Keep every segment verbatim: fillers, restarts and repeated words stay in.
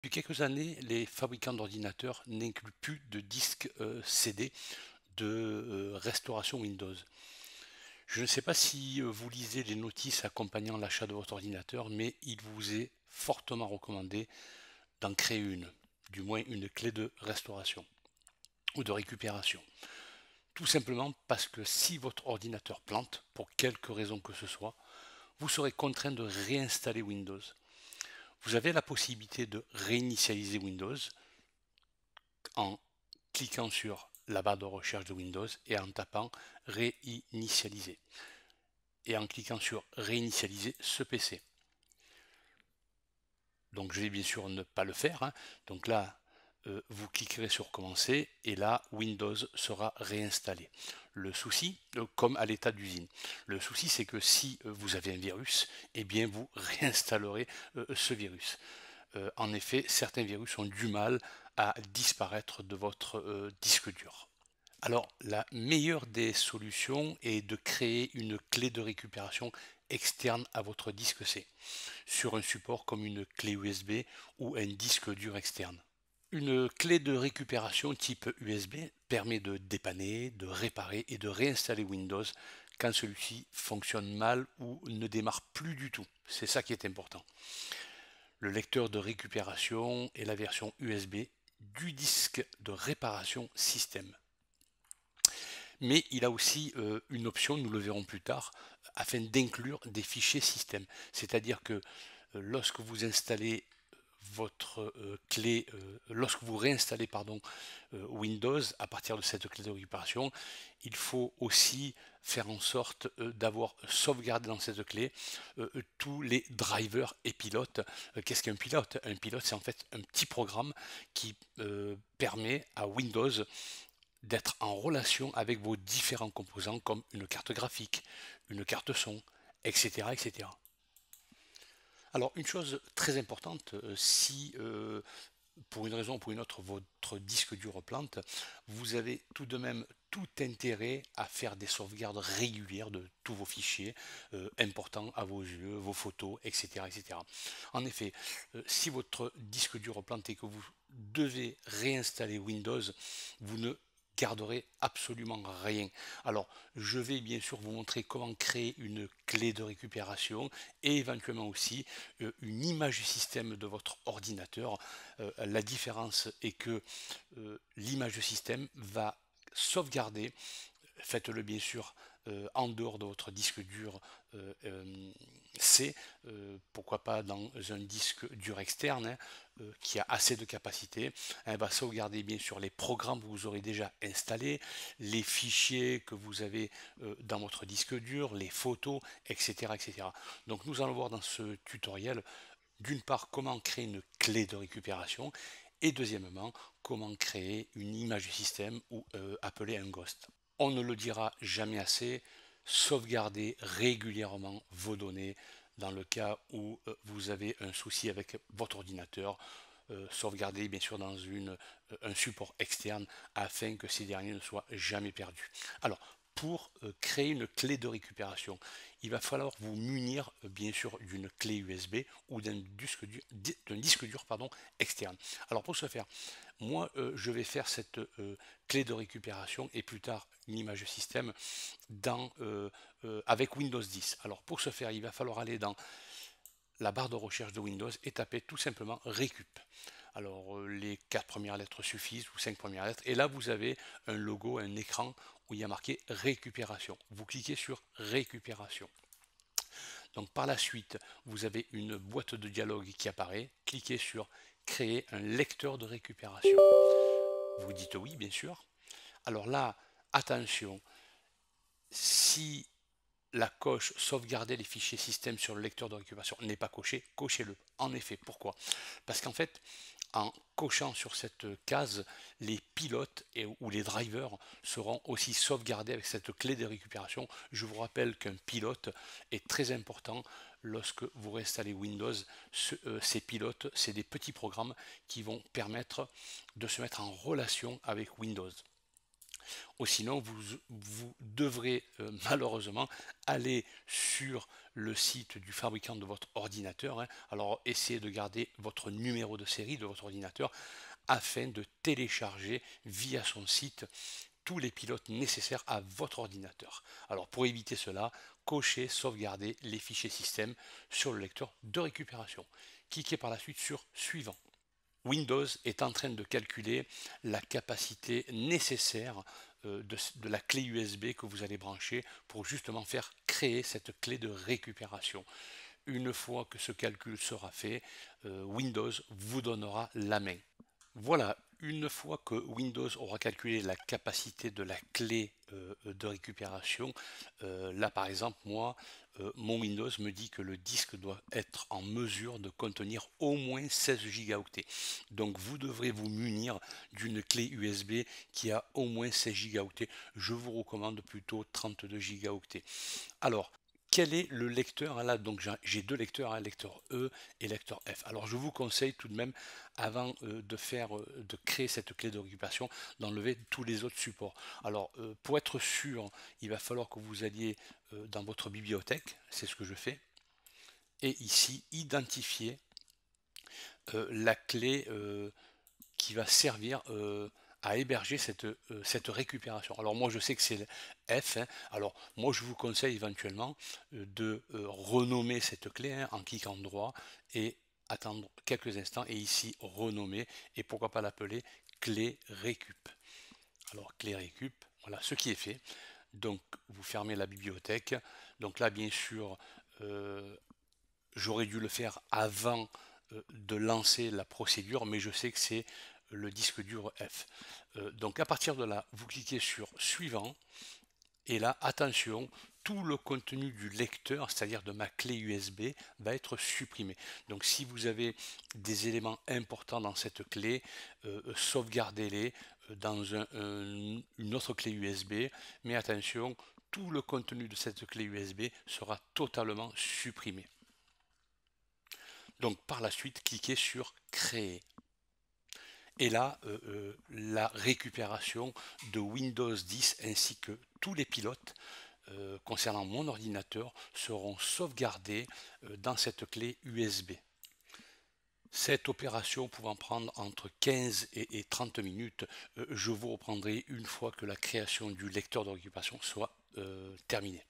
Depuis quelques années, les fabricants d'ordinateurs n'incluent plus de disques euh, C D de euh, restauration Windows. Je ne sais pas si euh, vous lisez les notices accompagnant l'achat de votre ordinateur, mais il vous est fortement recommandé d'en créer une, du moins une clé de restauration ou de récupération. Tout simplement parce que si votre ordinateur plante, pour quelque raison que ce soit, vous serez contraint de réinstaller Windows. Vous avez la possibilité de réinitialiser Windows en cliquant sur la barre de recherche de Windows et en tapant réinitialiser et en cliquant sur réinitialiser ce P C. Donc je vais bien sûr ne pas le faire, hein. Donc là, euh, vous cliquerez sur commencer et là, Windows sera réinstallé. Le souci, euh, comme à l'état d'usine, le souci c'est que si euh, vous avez un virus, eh bien vous réinstallerez euh, ce virus. Euh, en effet, certains virus ont du mal à disparaître de votre euh, disque dur. Alors, la meilleure des solutions est de créer une clé de récupération externe à votre disque C, sur un support comme une clé U S B ou un disque dur externe. Une clé de récupération type U S B permet de dépanner, de réparer et de réinstaller Windows quand celui-ci fonctionne mal ou ne démarre plus du tout. C'est ça qui est important. Le lecteur de récupération est la version U S B du disque de réparation système. Mais il a aussi euh, une option, nous le verrons plus tard, afin d'inclure des fichiers système. C'est-à-dire que euh, lorsque vous installez votre euh, clé, euh, lorsque vous réinstallez pardon, euh, Windows à partir de cette clé de récupération, il faut aussi faire en sorte euh, d'avoir sauvegardé dans cette clé euh, tous les drivers et pilotes. Euh, Qu'est-ce qu'un pilote? Un pilote, c'est en fait un petit programme qui euh, permet à Windows d'être en relation avec vos différents composants comme une carte graphique, une carte son, et cetera et cetera. Alors une chose très importante, euh, si euh, pour une raison ou pour une autre votre disque dur plante, vous avez tout de même tout intérêt à faire des sauvegardes régulières de tous vos fichiers euh, importants à vos yeux, vos photos, et cetera et cetera. En effet, euh, si votre disque dur plante et que vous devez réinstaller Windows, vous ne garderez absolument rien. Alors, je vais bien sûr vous montrer comment créer une clé de récupération et éventuellement aussi euh, une image système de votre ordinateur. Euh, la différence est que euh, l'image système va sauvegarder, faites-le bien sûr euh, en dehors de votre disque dur euh, euh, C, euh, pourquoi pas dans un disque dur externe hein, euh, qui a assez de capacité. Elle va sauvegarder bien sûr les programmes que vous aurez déjà installés, les fichiers que vous avez euh, dans votre disque dur, les photos, et cetera, et cetera. Donc nous allons voir dans ce tutoriel d'une part comment créer une clé de récupération et deuxièmement comment créer une image système ou euh, appeler un ghost. On ne le dira jamais assez, sauvegardez régulièrement vos données dans le cas où euh, vous avez un souci avec votre ordinateur. Euh, sauvegardez bien sûr dans une, euh, un support externe afin que ces derniers ne soient jamais perdus. Alors, pour euh, créer une clé de récupération, il va falloir vous munir euh, bien sûr d'une clé U S B ou d'un disque dur, d'un disque dur pardon, externe. Alors pour ce faire, moi euh, je vais faire cette euh, clé de récupération et plus tard une image système dans, euh, euh, avec Windows dix. Alors pour ce faire, il va falloir aller dans la barre de recherche de Windows et taper tout simplement récup. Alors euh, les quatre premières lettres suffisent ou cinq premières lettres et là vous avez un logo, un écran où il y a marqué récupération. Vous cliquez sur récupération. Donc par la suite, vous avez une boîte de dialogue qui apparaît. Cliquez sur créer un lecteur de récupération. Vous dites oui, bien sûr. Alors là, attention, si la coche sauvegarder les fichiers système sur le lecteur de récupération n'est pas cochée, cochez-le. En effet, pourquoi? Parce qu'en fait, en cochant sur cette case, les pilotes et, ou les drivers seront aussi sauvegardés avec cette clé de récupération. Je vous rappelle qu'un pilote est très important lorsque vous réinstallez Windows. Ce, euh, ces pilotes, c'est des petits programmes qui vont permettre de se mettre en relation avec Windows. Ou sinon, vous, vous devrez euh, malheureusement aller sur le site du fabricant de votre ordinateur. Hein. Alors, essayez de garder votre numéro de série de votre ordinateur afin de télécharger via son site tous les pilotes nécessaires à votre ordinateur. Alors, pour éviter cela, cochez, sauvegardez les fichiers système sur le lecteur de récupération. Cliquez par la suite sur Suivant. Windows est en train de calculer la capacité nécessaire euh, de, de la clé U S B que vous allez brancher pour justement faire créer cette clé de récupération. Une fois que ce calcul sera fait, euh, Windows vous donnera la main. Voilà, une fois que Windows aura calculé la capacité de la clé euh, de récupération, euh, là par exemple, moi, euh, mon Windows me dit que le disque doit être en mesure de contenir au moins seize gigaoctets. Donc vous devrez vous munir d'une clé U S B qui a au moins seize gigaoctets. Je vous recommande plutôt trente-deux gigaoctets. Alors, quel est le lecteur là? Donc j'ai deux lecteurs, un lecteur E et lecteur F. Alors je vous conseille tout de même, avant euh, de faire, euh, de créer cette clé de récupération, d'enlever tous les autres supports. Alors euh, pour être sûr, il va falloir que vous alliez euh, dans votre bibliothèque, c'est ce que je fais, et ici identifier euh, la clé euh, qui va servir euh, à héberger cette, euh, cette récupération. Alors moi je sais que c'est F, hein. Alors moi je vous conseille éventuellement euh, de euh, renommer cette clé hein, en cliquant droit et attendre quelques instants et ici renommer et pourquoi pas l'appeler clé récup. Alors clé récup, voilà ce qui est fait. Donc vous fermez la bibliothèque. Donc là bien sûr euh, j'aurais dû le faire avant euh, de lancer la procédure, mais je sais que c'est le disque dur F. Euh, donc à partir de là, vous cliquez sur Suivant, et là, attention, tout le contenu du lecteur, c'est-à-dire de ma clé U S B, va être supprimé. Donc si vous avez des éléments importants dans cette clé, euh, sauvegardez-les dans un, un, une autre clé U S B, mais attention, tout le contenu de cette clé U S B sera totalement supprimé. Donc par la suite, cliquez sur Créer. Et là, euh, euh, la récupération de Windows dix ainsi que tous les pilotes euh, concernant mon ordinateur seront sauvegardés euh, dans cette clé U S B. Cette opération pouvant prendre entre quinze et, et trente minutes, euh, je vous reprendrai une fois que la création du lecteur de récupération soit euh, terminée.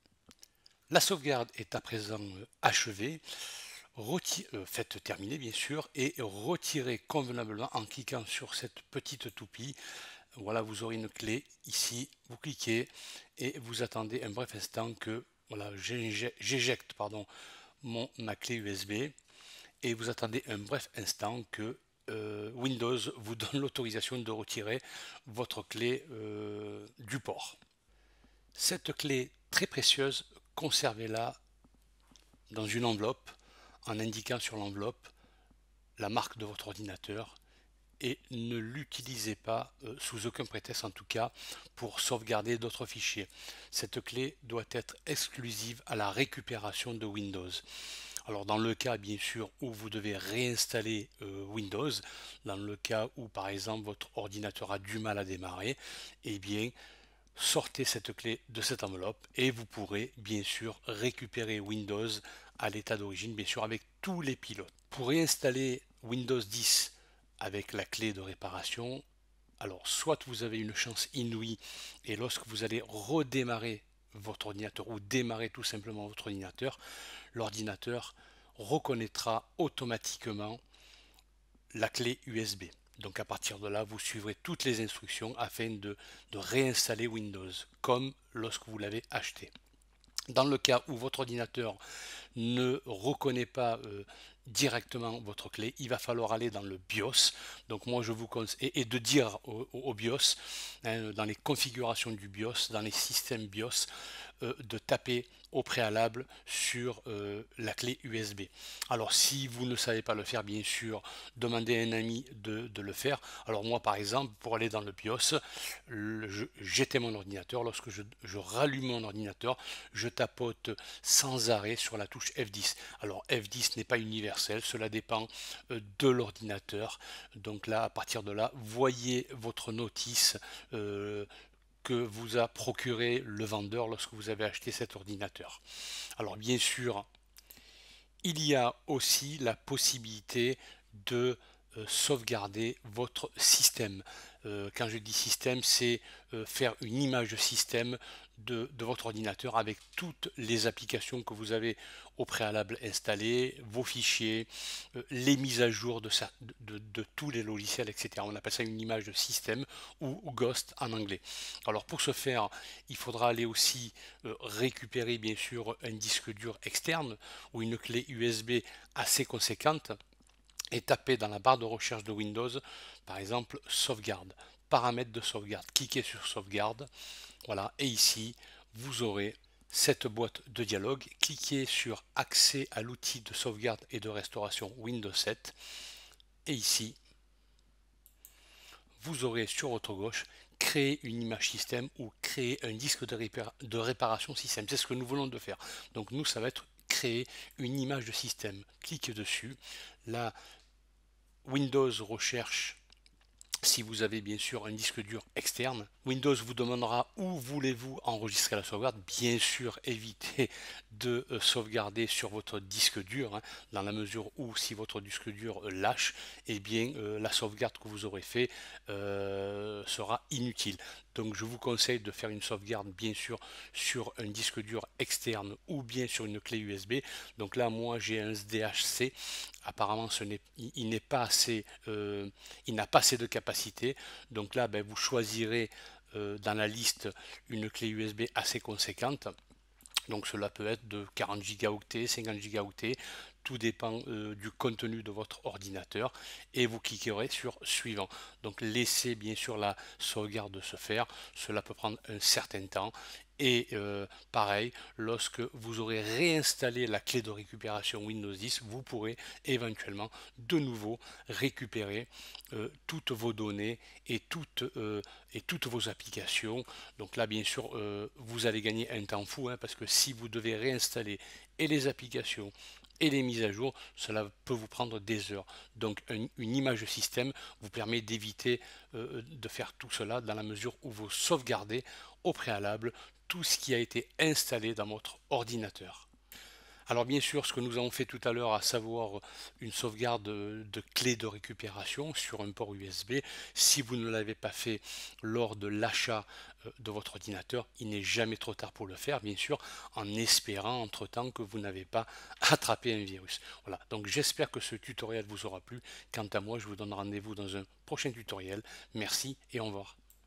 La sauvegarde est à présent euh, achevée. Retir, euh, faites terminer bien sûr et retirez convenablement en cliquant sur cette petite toupie. Voilà, vous aurez une clé ici, vous cliquez et vous attendez un bref instant que voilà, j'éjecte pardon mon ma clé U S B et vous attendez un bref instant que euh, Windows vous donne l'autorisation de retirer votre clé euh, du port. Cette clé très précieuse, conservez-la dans une enveloppe en indiquant sur l'enveloppe la marque de votre ordinateur et ne l'utilisez pas euh, sous aucun prétexte en tout cas pour sauvegarder d'autres fichiers. Cette clé doit être exclusive à la récupération de Windows. Alors dans le cas bien sûr où vous devez réinstaller euh, Windows, dans le cas où par exemple votre ordinateur a du mal à démarrer, eh bien sortez cette clé de cette enveloppe et vous pourrez bien sûr récupérer Windows à l'état d'origine, bien sûr avec tous les pilotes. Pour réinstaller Windows dix avec la clé de réparation, alors soit vous avez une chance inouïe et lorsque vous allez redémarrer votre ordinateur ou démarrer tout simplement votre ordinateur, l'ordinateur reconnaîtra automatiquement la clé U S B. Donc à partir de là, vous suivrez toutes les instructions afin de, de réinstaller Windows, comme lorsque vous l'avez acheté. Dans le cas où votre ordinateur ne reconnaît pas euh, directement votre clé, il va falloir aller dans le BIOS. Donc moi je vous conseille, et, et de dire au, au BIOS, hein, dans les configurations du BIOS, dans les systèmes BIOS, euh, de taper au préalable sur euh, la clé U S B. Alors si vous ne savez pas le faire, bien sûr, demandez à un ami de, de le faire. Alors moi par exemple, pour aller dans le BIOS, j'éteins mon ordinateur. Lorsque je, je rallume mon ordinateur, je tapote sans arrêt sur la touche F dix. Alors F dix n'est pas universel, cela dépend euh, de l'ordinateur. Donc là, à partir de là, voyez votre notice euh, que vous a procuré le vendeur lorsque vous avez acheté cet ordinateur. Alors bien sûr, il y a aussi la possibilité de euh, sauvegarder votre système. Euh, quand je dis système, c'est euh, faire une image de système de, de votre ordinateur avec toutes les applications que vous avez au préalable installées, vos fichiers, euh, les mises à jour de, ça, de, de, de tous les logiciels, et cetera. On appelle ça une image de système ou, ou Ghost en anglais. Alors pour ce faire, il faudra aller aussi euh, récupérer bien sûr un disque dur externe ou une clé U S B assez conséquente et taper dans la barre de recherche de Windows, par exemple, sauvegarde, paramètres de sauvegarde. Cliquez sur sauvegarde, voilà, et ici, vous aurez cette boîte de dialogue. Cliquez sur accès à l'outil de sauvegarde et de restauration Windows sept, et ici, vous aurez sur votre gauche créer une image système ou créer un disque de, répar de réparation système. C'est ce que nous voulons de faire. Donc nous, ça va être créer une image de système. Cliquez dessus. Là, Windows recherche si vous avez bien sûr un disque dur externe. Windows vous demandera où voulez-vous enregistrer la sauvegarde. Bien sûr, évitez de euh, sauvegarder sur votre disque dur, hein, dans la mesure où si votre disque dur euh, lâche, eh bien euh, la sauvegarde que vous aurez fait euh, sera inutile. Donc je vous conseille de faire une sauvegarde bien sûr sur un disque dur externe ou bien sur une clé U S B. Donc là moi j'ai un S D H C. Apparemment ce n'est, il n'est pas assez, euh, il n'a pas assez de capacité. Donc là ben, vous choisirez euh, dans la liste une clé U S B assez conséquente. Donc cela peut être de quarante gigaoctets, cinquante gigaoctets, tout dépend euh, du contenu de votre ordinateur et vous cliquerez sur suivant. Donc laissez bien sûr la sauvegarde se faire, cela peut prendre un certain temps. Et euh, pareil, lorsque vous aurez réinstallé la clé de récupération Windows dix, vous pourrez éventuellement de nouveau récupérer euh, toutes vos données et toutes, euh, et toutes vos applications. Donc là, bien sûr, euh, vous allez gagner un temps fou, hein, parce que si vous devez réinstaller et les applications et les mises à jour, cela peut vous prendre des heures. Donc un, une image de système vous permet d'éviter euh, de faire tout cela dans la mesure où vous sauvegardez au préalable tout ce qui a été installé dans votre ordinateur. Alors bien sûr, ce que nous avons fait tout à l'heure, à savoir une sauvegarde de clé de récupération sur un port U S B, si vous ne l'avez pas fait lors de l'achat de votre ordinateur, il n'est jamais trop tard pour le faire, bien sûr, en espérant entre-temps que vous n'avez pas attrapé un virus. Voilà, donc j'espère que ce tutoriel vous aura plu. Quant à moi, je vous donne rendez-vous dans un prochain tutoriel. Merci et au revoir.